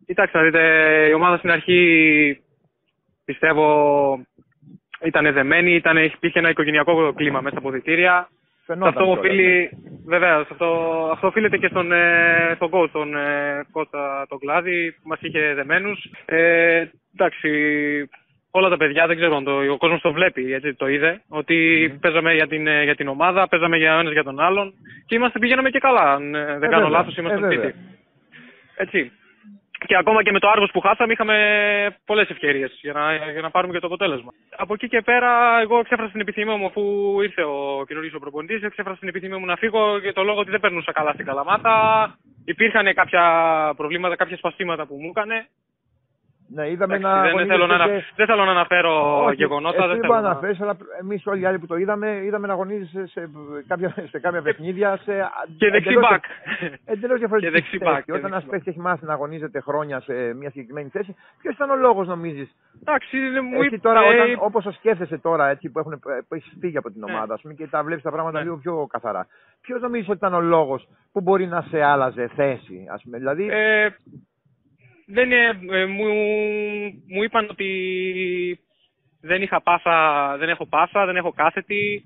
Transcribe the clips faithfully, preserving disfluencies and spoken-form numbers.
Κοιτάξτε, να δείτε, η ομάδα στην αρχή πιστεύω ήταν δεμένη, ήταν, υπήρχε ένα οικογενειακό κλίμα μέσα στα αποδυτήρια. Αυτό οφείλει, βεβαίως, αυτό, αυτό οφείλεται και στον, ε, στον coach, τον ε, Κώστα τον Κλάδη, που μας είχε δεμένους. Ε, εντάξει, όλα τα παιδιά, δεν ξέρω αν το, ο κόσμος το βλέπει, έτσι, το είδε, ότι mm. παίζαμε για την, για την ομάδα, παίζαμε για ο ένας για τον άλλον και είμαστε, πηγαίναμε και καλά, αν ε, δεν ε, κάνω λάθος, είμαστε στο σπίτι. Έτσι. Και ακόμα και με το Άργος που χάσαμε είχαμε πολλές ευκαιρίες για να, για να πάρουμε και το αποτέλεσμα. Από εκεί και πέρα, εγώ εξέφρασα την επιθυμία μου, αφού ήρθε ο καινούργιος προπονητής, εξέφρασα την επιθυμία μου να φύγω για το λόγο ότι δεν περνούσα καλά στην Καλαμάτα. Υπήρχαν κάποια προβλήματα, κάποια σπαστήματα που μου έκανε. Ναι, είδαμε να δεν, θέλω να, και... δεν θέλω να αναφέρω Όχι, γεγονότα. Εσύ δεν θέλω να αναφέρεις, αλλά εμείς όλοι οι άλλοι που το είδαμε, είδαμε να αγωνίζεσαι σε κάποια, σε κάποια παιχνίδια. Σε... Και δεξί μπακ. Εντελώς διαφορετική θέση. Και όταν ένας παίκτης έχει μάθει να αγωνίζεται χρόνια σε μια συγκεκριμένη θέση, ποιος ήταν ο λόγος, νομίζεις? Εντάξει, μου είπε... τώρα, όταν, όπως το σκέφτεσαι τώρα, έτσι, που, έχουν, που έχεις φύγει από την ομάδα, ας πούμε, και τα βλέπεις τα πράγματα λίγο πιο καθαρά. Ποιος νομίζεις ότι ήταν ο λόγος που μπορεί να σε άλλαζε θέση, ας πούμε? Δηλαδή. Ε... Δεν, ε, μου, μου είπαν ότι δεν είχα πάσα, δεν έχω πάσα, δεν έχω κάθετη,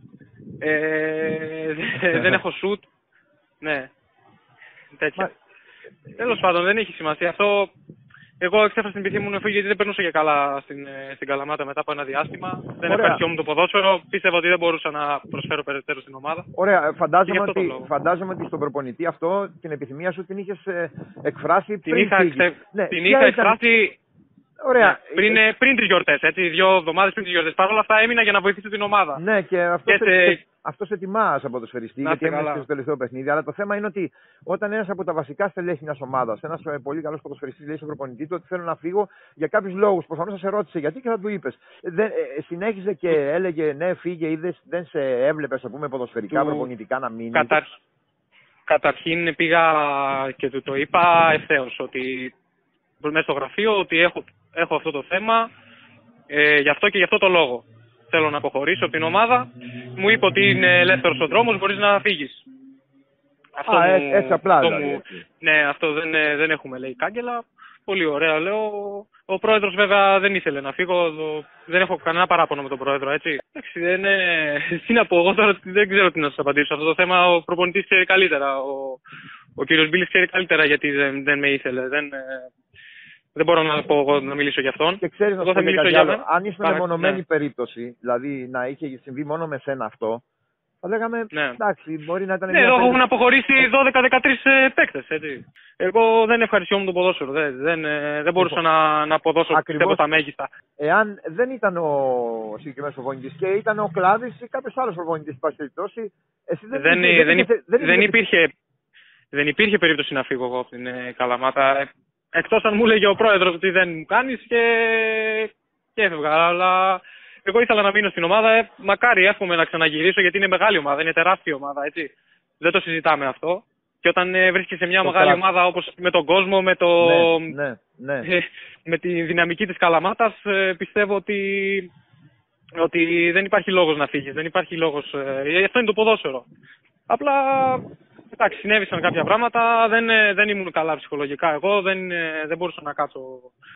ε, δεν έχω σουτ, ναι, τέτοια. Τέλος πάντων, δεν έχει σημασία αυτό. Εγώ εξέφρασα την επιθυμία μου να φύγω γιατί δεν περνούσα και καλά στην, στην Καλαμάτα μετά από ένα διάστημα. Δεν ευχαριστιόμουν το ποδόσφαιρο. Πίστευα ότι δεν μπορούσα να προσφέρω περαιτέρω στην ομάδα. Ωραία. Φαντάζομαι ότι, φαντάζομαι ότι στον προπονητή αυτό την επιθυμία σου την είχες εκφράσει την πριν είχα, φύγεις. Ναι, την είχα εκφράσει Ωραία. Ναι, πριν, ε... πριν τις γιορτές, έτσι, δύο εβδομάδες πριν τις γιορτές. Παρ' όλα αυτά έμεινα για να βοηθήσω την ομάδα. Ναι, και αυτό, και σε... σε... αυτό σε τιμά σαν ποδοσφαιριστή, γιατί έμεινες στο τελευταίο παιχνίδι. Αλλά το θέμα είναι ότι όταν ένας από τα βασικά στελέχη μιας ομάδας, ένας πολύ καλός ποδοσφαιριστής, λέει στον προπονητή του ότι θέλω να φύγω για κάποιους λόγους. Προφανώς θα σε ρώτησε γιατί και θα του είπες. Δεν, ε, συνέχιζε και έλεγε ναι, φύγε, είδες, δεν σε έβλεπε, ας πούμε, ποδοσφαιρικά, του... προπονητικά να μείνει. Καταρ... Καταρχήν πήγα και του το είπα ευθέως ότι μέσα στο γραφείο ότι έχω, έχω αυτό το θέμα, ε, γι' αυτό και γι' αυτό το λόγο. Θέλω να αποχωρήσω από την ομάδα. Μου είπε ότι είναι ελεύθερος ο δρόμος, μπορείς να φύγεις. Αυτό Α, μου, έτσι απλά αυτό δηλαδή. μου, ναι, αυτό δεν, δεν έχουμε, λέει, κάγκελα. Πολύ ωραία, λέω. Ο πρόεδρος βέβαια δεν ήθελε να φύγω. Δεν έχω κανένα παράπονο με τον πρόεδρο, έτσι. Εντάξει, δεν είναι... Τι να πω, εγώ τώρα δεν ξέρω τι να σας απαντήσω. Αυτό το θέμα ο προπονητής ξέρει καλύτερα. Ο, ο κύριος Μπίλης ξέρει καλύτερα γιατί δεν, δεν με ήθελε. Δεν, δεν μπορώ να, πω, εγώ, να μιλήσω για αυτόν. Και ξέρεις να εγώ θα μιλήσω για άλλο. Αν ήσουν Παρα... μεμονωμένη ναι. περίπτωση, δηλαδή να είχε συμβεί μόνο με σένα αυτό, θα λέγαμε ναι. εντάξει, μπορεί να ήταν. Ναι, εδώ έχουν αποχωρήσει δώδεκα δεκατρείς παίκτες. Εγώ δεν ευχαριστιόμουν το ποδόσφαιρο. Δεν, δεν, δεν μπορούσα να, να αποδώσω πιστεύω τα μέγιστα. Εάν δεν ήταν ο συγκεκριμένος προπονητής και ήταν ο Κλάδης ή κάποιος άλλος προπονητής που περιπτώσει, εσύ δεν, δεν, δεν, δεν, δεν, δεν, δεν, υπήρχε, δεν υπήρχε περίπτωση να φύγω εγώ από την Καλαμάτα. Εκτός αν μου έλεγε ο πρόεδρος ότι δεν μου κάνεις και, και έφευγα. Αλλά εγώ ήθελα να μείνω στην ομάδα. Ε, μακάρι εύχομαι να ξαναγυρίσω γιατί είναι μεγάλη ομάδα, είναι τεράστια ομάδα. Έτσι. Δεν το συζητάμε αυτό. Και όταν ε, βρίσκεσαι σε μια το μεγάλη καλά. ομάδα όπως με τον κόσμο, με, το, ναι, ναι, ναι. Ε, με τη δυναμική της Καλαμάτας, ε, πιστεύω ότι, ότι δεν υπάρχει λόγος να φύγεις. Δεν υπάρχει λόγος. Ε, αυτό είναι το ποδόσφαιρο. Απλά εντάξει, συνέβησαν κάποια πράγματα. Δεν, ε, δεν ήμουν καλά ψυχολογικά. Εγώ δεν, ε, δεν μπορούσα να κάτσω